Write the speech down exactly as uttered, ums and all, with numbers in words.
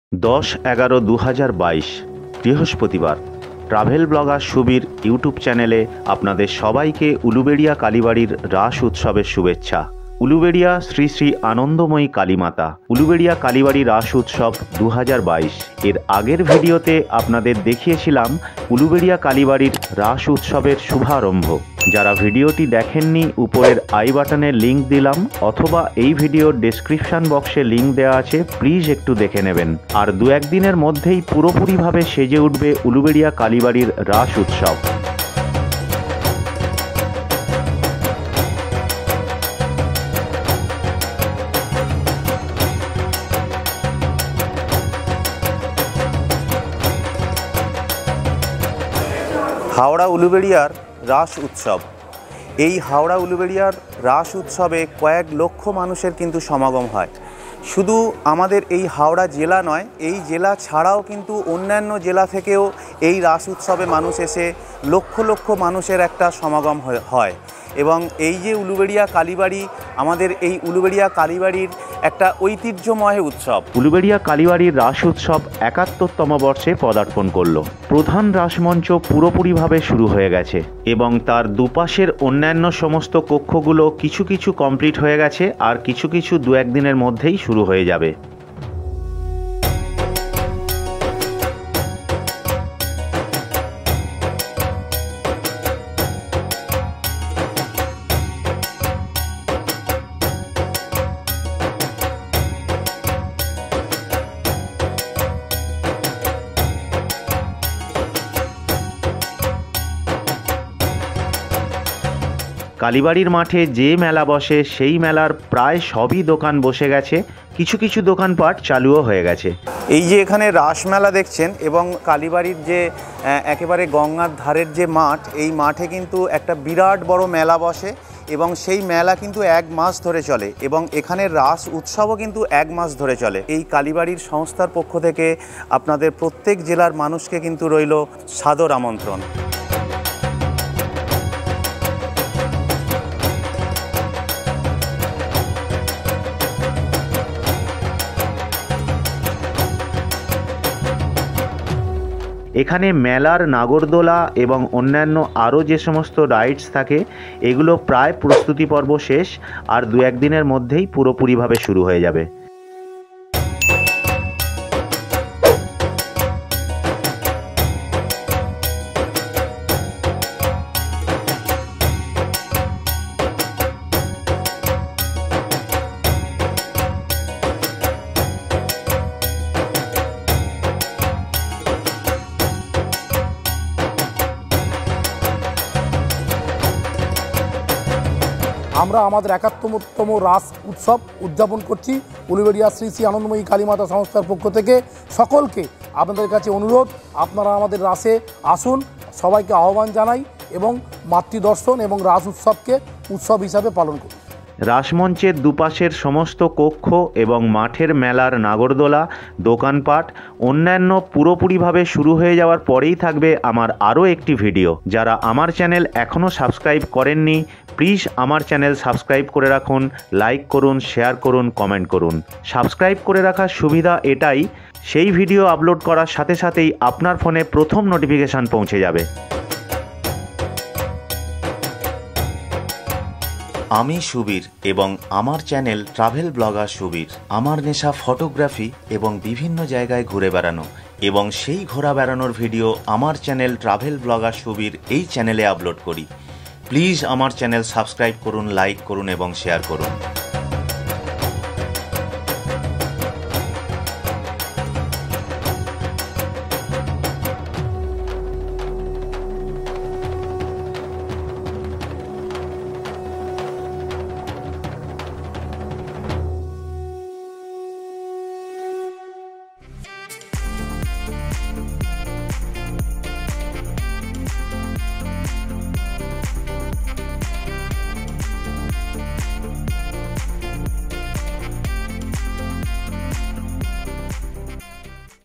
দশ এগারো দু হাজার বাইশ বৃহস্পতিবার ট্রাভেল ব্লগার সুবীর ইউটিউব চ্যানেলে আপনাদের সবাইকে উলুবেড়িয়া কালীবাড়ির রাস উৎসবের শুভেচ্ছা। উলুবেড়িয়া শ্রী শ্রী আনন্দময়ী কালীমাতা উলুবেড়িয়া কালীবাড়ি রাস উৎসব দু হাজার বাইশ এর আগের ভিডিওতে আপনাদের দেখিয়েছিলাম উলুবেড়িয়া কালীবাড়ির রাস উৎসবের শুভারম্ভ। যারা ভিডিওটি দেখেননি উপরের আই বাটনের লিঙ্ক দিলাম অথবা এই ভিডিওর ডেসক্রিপশন বক্সে লিঙ্ক দেওয়া আছে, প্লিজ একটু দেখে নেবেন। আর দু একদিনের মধ্যেই পুরোপুরিভাবে সেজে উঠবে উলুবেড়িয়া কালীবাড়ির রাস উৎসব। হাওড়া উলুবেড়িয়ার রাস উৎসব। এই হাওড়া উলুবেড়িয়ার রাস উৎসবে কয়েক লক্ষ মানুষের কিন্তু সমাগম হয়। শুধু আমাদের এই হাওড়া জেলা নয়, এই জেলা ছাড়াও কিন্তু অন্যান্য জেলা থেকেও এই রাস উৎসবে মানুষ এসে লক্ষ লক্ষ মানুষের একটা সমাগম হয়। এবং এই যে উলুবেড়িয়া কালীবাড়ি, আমাদের এই উলুবেড়িয়া কালীবাড়ির একটা ঐতিহ্যময় উৎসব। উলুবেড়িয়া কালীবাড়ির রাস উৎসব একাত্তরতম বর্ষে পদার্পণ করল। প্রধান রাসমঞ্চ পুরোপুরিভাবে শুরু হয়ে গেছে এবং তার দুপাশের অন্যান্য সমস্ত কক্ষগুলো কিছু কিছু কমপ্লিট হয়ে গেছে, আর কিছু কিছু দু একদিনের মধ্যেই শুরু হয়ে যাবে। কালীবাড়ির মাঠে যে মেলা বসে সেই মেলার প্রায় সবই দোকান বসে গেছে, কিছু কিছু দোকানপাট চালুও হয়ে গেছে। এই যে এখানে রাস মেলা দেখছেন এবং কালীবাড়ির যে একেবারে গঙ্গার ধারের যে মাঠ, এই মাঠে কিন্তু একটা বিরাট বড় মেলা বসে এবং সেই মেলা কিন্তু এক মাস ধরে চলে এবং এখানে রাস উৎসবও কিন্তু এক মাস ধরে চলে। এই কালীবাড়ির সংস্থার পক্ষ থেকে আপনাদের প্রত্যেক জেলার মানুষকে কিন্তু রইল সাদর আমন্ত্রণ। এখানে মেলার নাগরদোলা এবং অন্যান্য আরও যে সমস্ত রাইডস থাকে এগুলো প্রায় প্রস্তুতি পর্ব শেষ, আর দু একদিনের মধ্যেই পুরোপুরিভাবে শুরু হয়ে যাবে। আমরা আমাদের একাত্তরতম রাস উৎসব উদযাপন করছি উলুবেড়িয়া শ্রী শ্রী আনন্দময়ী কালীমাতা সংস্থার পক্ষ থেকে। সকলকে আপনাদের কাছে অনুরোধ, আপনারা আমাদের রাসে আসুন, সবাইকে আহ্বান জানাই এবং মাতৃদর্শন এবং রাস উৎসবকে উৎসব হিসাবে পালন করুন। রাসমঞ্চের দুপাশের সমস্ত কক্ষ এবং মাঠের মেলার নাগরদোলা, দোকানপাট অন্যান্য পুরোপুরিভাবে শুরু হয়ে যাওয়ার পরেই থাকবে আমার আরও একটি ভিডিও। যারা আমার চ্যানেল এখনও সাবস্ক্রাইব করেননি, প্লিজ আমার চ্যানেল সাবস্ক্রাইব করে রাখুন, লাইক করুন, শেয়ার করুন, কমেন্ট করুন। সাবস্ক্রাইব করে রাখার সুবিধা এটাই, সেই ভিডিও আপলোড করার সাথে সাথেই আপনার ফোনে প্রথম নোটিফিকেশান পৌঁছে যাবে। আমি সুবীর এবং আমার চ্যানেল ট্রাভেল ব্লগার সুবীর। আমার নেশা ফটোগ্রাফি এবং বিভিন্ন জায়গায় ঘুরে বেড়ানো, এবং সেই ঘোরা বেড়ানোর ভিডিও আমার চ্যানেল ট্রাভেল ব্লগার সুবীর এই চ্যানেলে আপলোড করি। প্লিজ আমার চ্যানেল সাবস্ক্রাইব করুন, লাইক করুন এবং শেয়ার করুন।